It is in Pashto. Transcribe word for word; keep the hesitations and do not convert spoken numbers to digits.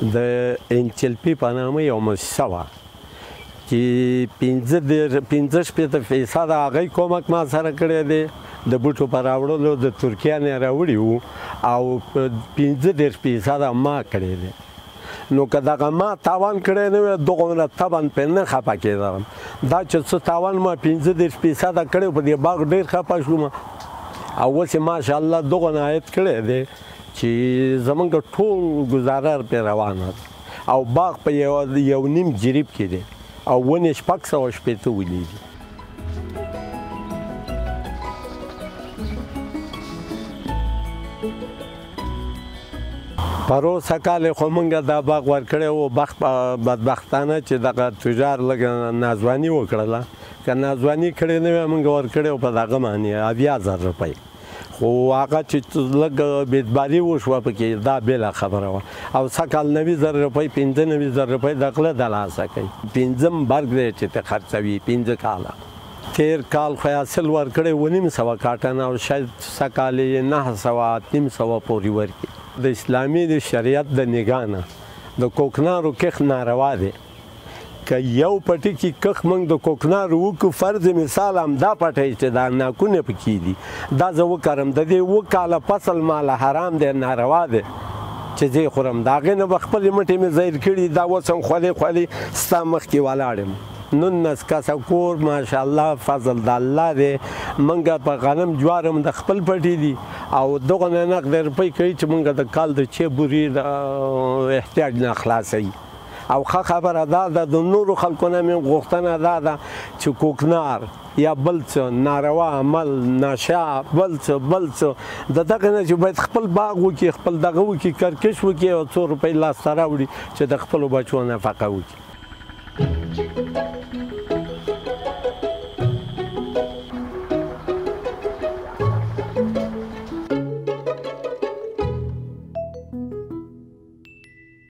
د ان چی ال پی په نامه یو مؤسسه وه چې پنځه شپېته فیصده هغوی کومک ما سره کړی دی د بوټو په راوړلو د ترکیه نه یې راوړي وو او پنځه دېرش فیصده ما کړی دی. نو که دغه ما تاوان کړی نه وی دغومره طبعا پرې نه خفه کېدم. دا چې څه تاوان ما پنځه دېرش فیصده کړی په دې باغ ډېر خفه شوم او اوس یې ماشاءالله دغونه عاید کړی دی چې زمونږ ټول ګزاره پرې روانه ده او باغ په یو نیم جریب کې دی او ونې شپږ سوه شپېته ونې دي. پروسه کال خو موږ دا باغ ورکړی و بدبختانه چې دغه تجار لږ ناځواني وکړله. که ناځواني کړې نه وی موږ ورکړی و په دغه باندې اویا زر روپۍ خو هغه چې لږ بېدباري وشوه پکې دا بېله خبره وه او سږکال نوي زره روپۍ پنځه نوي زره روپۍ د غله د لاسه کوي. پنځم برګ دی چې ته خرڅوي پنځه کاله. تېر کال خو یې حاصل ورکړی اوه نیم سوه کاټن او شاید سږکال یې نهه سوه اته نیم سوه پورې ورکړي. د اسلامي د شریعت د نګاه نه د کوکنارو کښت ناروا دی. که یو پټي کې کښ موږ د کوکنارو وکړو فرض مثال همدا پټی چې دا ناکونه پکې دي دا زه وکرم د دې اووه کاله فصل ماله حرام دی ناروا دی چې زه یې خورم. د هغې نه به خپلې مټې مې ظاهر کړي دا اوس هم خولې خولې ستا مخکې ولاړ یم. نولس کسه کور ماشاءالله فضل د الله دی. موږ په غنم جوار هم د خپل پټي دي او دغونه نقد روپۍ کوي چې موږ د کال د چې بورې د احتیاج نه خلاصوي. او ښه خبره دا ده د نورو خلکو نه مې غوښتنه دا ده چې کوکنار یا بل څه ناروا عمل نشه بل څه بل څه د دغه نه چې باید خپل باغ وکړي خپل دغه وکړي کرکش وکړي او څو روپۍ لاسته راوړي چې د خپلو بچو نفقه وکړي.